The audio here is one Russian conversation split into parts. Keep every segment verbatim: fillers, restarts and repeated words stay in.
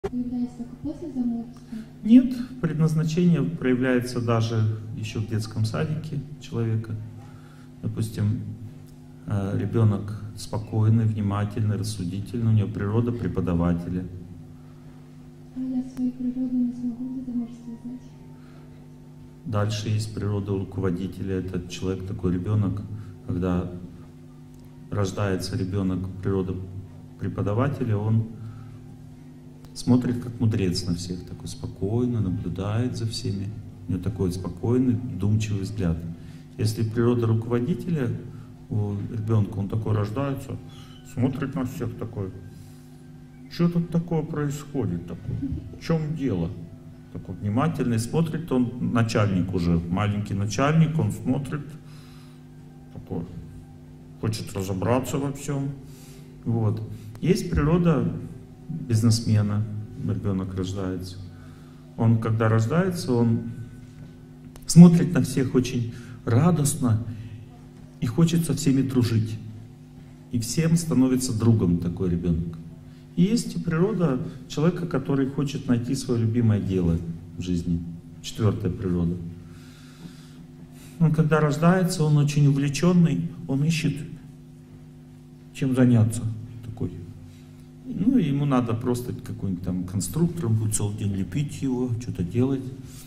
Появляется только после замужества? Нет, предназначение проявляется даже еще в детском садике человека. Допустим, ребенок спокойный, внимательный, рассудительный, у него природа преподавателя. А я свою природу не смогу до замужества знать? Дальше есть природа руководителя. Этот человек, такой ребенок, когда рождается ребенок, природа преподавателя, он смотрит как мудрец на всех, такой спокойно, наблюдает за всеми. У него такой спокойный, вдумчивый взгляд. Если природа руководителя у ребенка, он такой рождается, смотрит на всех такой, что тут такое происходит, такое? В чем дело? Такой внимательный, смотрит, он начальник уже, маленький начальник, он смотрит, такой, хочет разобраться во всем. Вот. Есть природа бизнесмена, ребенок рождается. Он, когда рождается, он смотрит на всех очень радостно и хочет со всеми дружить. И всем становится другом такой ребенок. И есть и природа человека, который хочет найти свое любимое дело в жизни. Четвертая природа. Он, когда рождается, он очень увлеченный, он ищет, чем заняться. Такой. Ну, и ему надо просто какой-нибудь там конструктор, он будет целый день лепить его, что-то делать.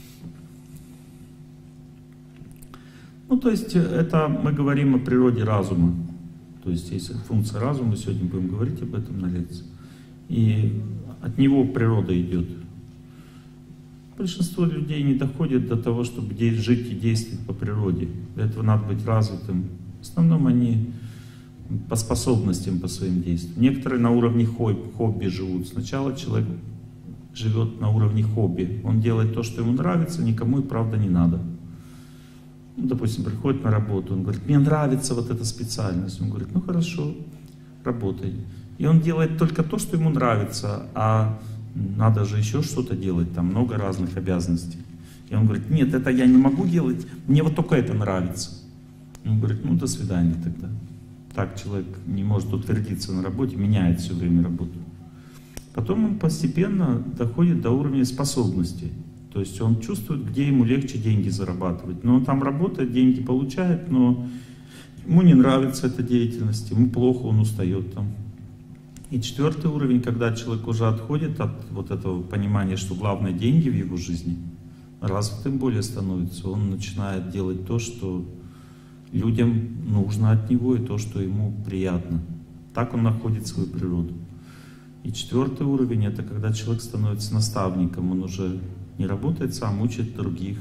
Ну, то есть, это мы говорим о природе разума. То есть, есть функция разума, сегодня будем говорить об этом на лекции. И от него природа идет. Большинство людей не доходит до того, чтобы жить и действовать по природе. Для этого надо быть развитым. В основном они по способностям, по своим действиям. Некоторые на уровне хобби живут. Сначала человек живет на уровне хобби. Он делает то, что ему нравится, никому и правда не надо. Ну, допустим, приходит на работу, он говорит, мне нравится вот эта специальность. Он говорит, ну хорошо, работай. И он делает только то, что ему нравится, а надо же еще что-то делать, там много разных обязанностей. И он говорит, нет, это я не могу делать, мне вот только это нравится. Он говорит, ну до свидания тогда. Так человек не может утвердиться на работе, меняет все время работу. Потом он постепенно доходит до уровня способностей. То есть он чувствует, где ему легче деньги зарабатывать. Но он там работает, деньги получает, но ему не нравится эта деятельность, ему плохо, он устает там. И четвертый уровень, когда человек уже отходит от вот этого понимания, что главное деньги в его жизни, развитым более становится, он начинает делать то, что людям нужно от него, и то, что ему приятно. Так он находит свою природу. И четвертый уровень — это когда человек становится наставником, он уже не работает сам, учит других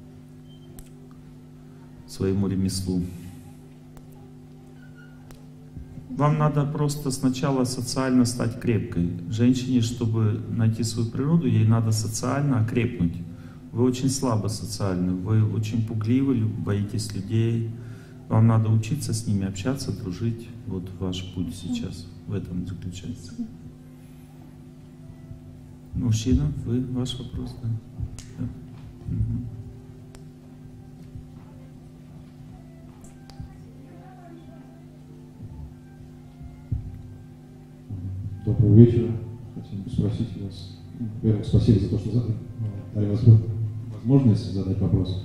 своему ремеслу. Вам надо просто сначала социально стать крепкой. Женщине, чтобы найти свою природу, ей надо социально окрепнуть. Вы очень слабо социальны, вы очень пугливы, боитесь людей. Вам надо учиться с ними, общаться, дружить. Вот ваш путь сейчас в этом заключается. Мужчина, вы, ваш вопрос, да? Да. Угу. Доброго вечера. Хотим бы спросить вас, во-первых, спасибо за то, что дали возможность задать вопрос.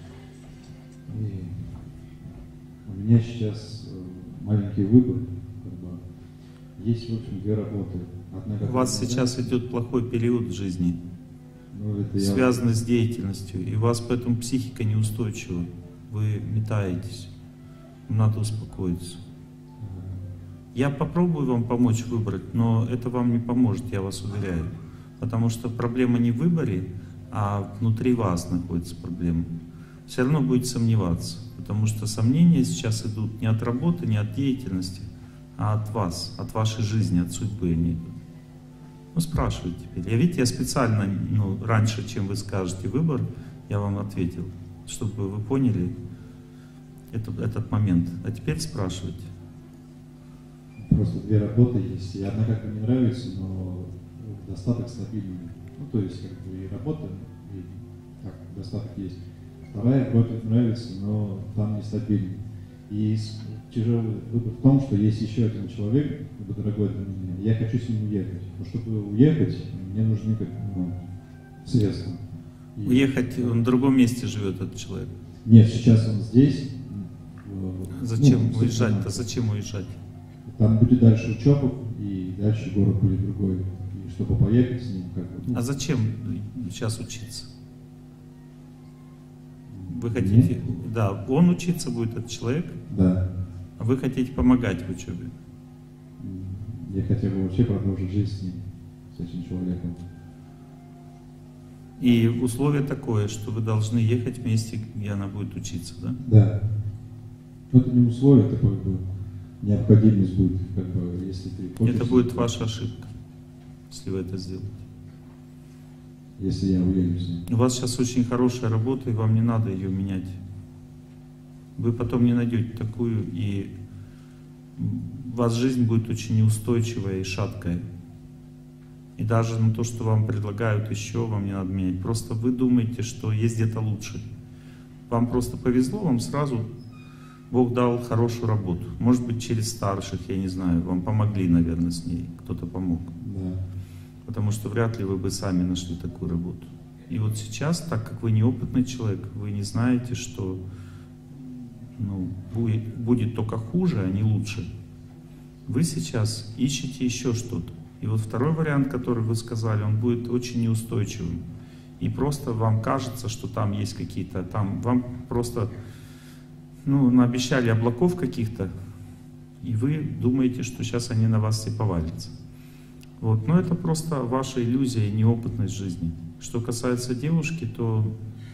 И у меня сейчас маленький выбор. Как бы, есть, в общем, две работы. Одна, у вас сейчас идет плохой период в жизни, ну, связанный я... с деятельностью, и у вас поэтому психика неустойчива. Вы метаетесь. Надо успокоиться. Я попробую вам помочь выбрать, но это вам не поможет, я вас уверяю. Потому что проблема не в выборе, а внутри вас находится проблема. Все равно будете сомневаться, потому что сомнения сейчас идут не от работы, не от деятельности, а от вас, от вашей жизни, от судьбы они идут. Ну, спрашивайте теперь. Я, видите, я специально, ну, раньше, чем вы скажете выбор, я вам ответил, чтобы вы поняли этот, этот момент. А теперь спрашивайте. Просто две работы есть, и одна как бы не нравится, но достаток стабильный. Ну, то есть, как бы и работа, и так, достаток есть. Вторая вроде нравится, но там нестабильный. И тяжелый выбор в том, что есть еще один человек, дорогой для меня, я хочу с ним уехать. Но чтобы уехать, мне нужны как, ну, средства. И... Уехать, он в другом месте живет, этот человек? Нет, сейчас он здесь. Зачем ну, уезжать-то? Зачем уезжать? Там будет дальше учеба, и дальше город будет другой. И чтобы поехать с ним, как бы. Ну, а зачем сейчас учиться? Вы хотите, Нет. да, он учиться будет, этот человек? Да. А вы хотите помогать в учебе? Я хотел бы вообще продолжить жизнь с ним, с этим человеком. И условие такое, что вы должны ехать вместе, где она будет учиться, да? Да. Но это не условие, это как бы необходимость будет, как бы, если ты хочешь. Это будет ваша ошибка, если вы это сделаете. Если я уеду с ним. У вас сейчас очень хорошая работа, и вам не надо ее менять. Вы потом не найдете такую, и у вас жизнь будет очень неустойчивая и шаткая. И даже на то, что вам предлагают еще, вам не надо менять. Просто вы думаете, что есть где-то лучше. Вам просто повезло, вам сразу Бог дал хорошую работу. Может быть, через старших, я не знаю, вам помогли, наверное, с ней. Кто-то помог. Да. Потому что вряд ли вы бы сами нашли такую работу. И вот сейчас, так как вы неопытный человек, вы не знаете, что ну, будет, будет только хуже, а не лучше. Вы сейчас ищете еще что-то. И вот второй вариант, который вы сказали, он будет очень неустойчивым. И просто вам кажется, что там есть какие-то, там вам просто ну, наобещали облаков каких-то, и вы думаете, что сейчас они на вас все повалятся. Вот. Но это просто ваша иллюзия и неопытность жизни. Что касается девушки, то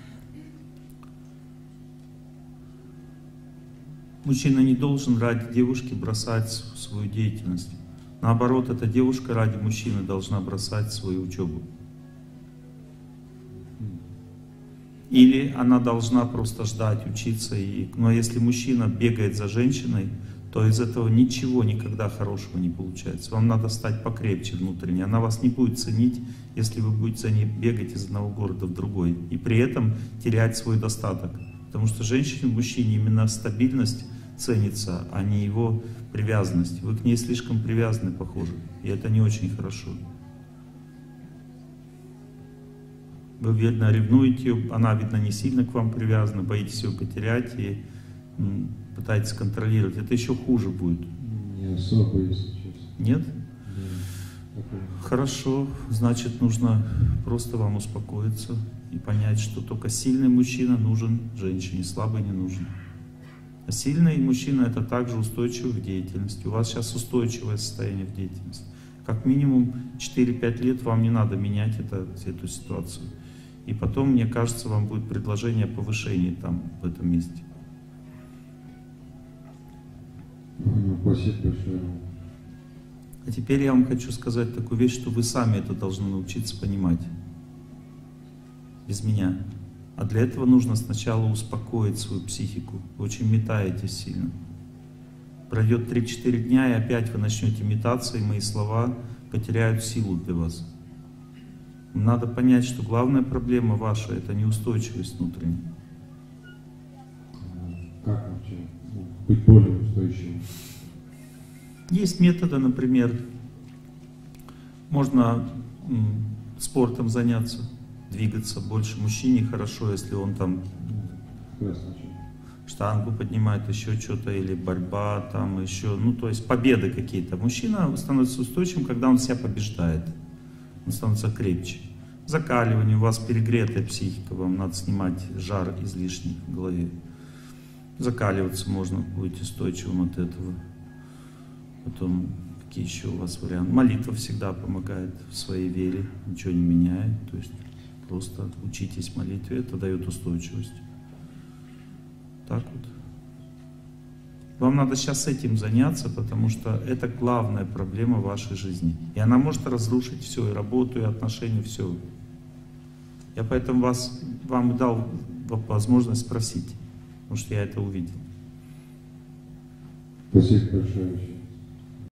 мужчина не должен ради девушки бросать свою деятельность. Наоборот, эта девушка ради мужчины должна бросать свою учебу. Или она должна просто ждать, учиться. И... Но если мужчина бегает за женщиной, то из этого ничего никогда хорошего не получается. Вам надо стать покрепче внутренне. Она вас не будет ценить, если вы будете за ней бегать из одного города в другой. И при этом терять свой достаток. Потому что женщине, мужчине именно стабильность ценится, а не его привязанность. Вы к ней слишком привязаны, похоже. И это не очень хорошо. Вы, видно, ревнуете, она, видно, не сильно к вам привязана, боитесь ее потерять и м, пытаетесь контролировать. Это еще хуже будет. Не особо, если честно. Нет? Да. Хорошо. Значит, нужно просто вам успокоиться и понять, что только сильный мужчина нужен женщине, слабый не нужен. А сильный мужчина — это также устойчивый в деятельности. У вас сейчас устойчивое состояние в деятельности. Как минимум четыре-пять лет вам не надо менять это, эту ситуацию. И потом, мне кажется, вам будет предложение о повышении там, в этом месте. Спасибо большое. А теперь я вам хочу сказать такую вещь, что вы сами это должны научиться понимать. Без меня. А для этого нужно сначала успокоить свою психику. Вы очень метаетесь сильно. Пройдет три-четыре дня, и опять вы начнете метаться, и мои слова потеряют силу для вас. Надо понять, что главная проблема ваша — это неустойчивость внутренняя. Как вообще ну, быть более устойчивым? Есть методы, например, можно м, спортом заняться, двигаться больше. Мужчине хорошо, если он там штангу поднимает, еще что-то, или борьба, там еще, ну то есть победы какие-то. Мужчина становится устойчивым, когда он себя побеждает. Он становится крепче. Закаливание, у вас перегретая психика, вам надо снимать жар излишний в голове. Закаливаться можно, будете устойчивым от этого. Потом, какие еще у вас варианты? Молитва всегда помогает в своей вере, ничего не меняет. То есть просто учитесь молитве, это дает устойчивость. Так вот. Вам надо сейчас этим заняться, потому что это главная проблема вашей жизни. И она может разрушить все, и работу, и отношения, все. Я поэтому вас, вам дал возможность спросить, потому что я это увидел. Спасибо большое.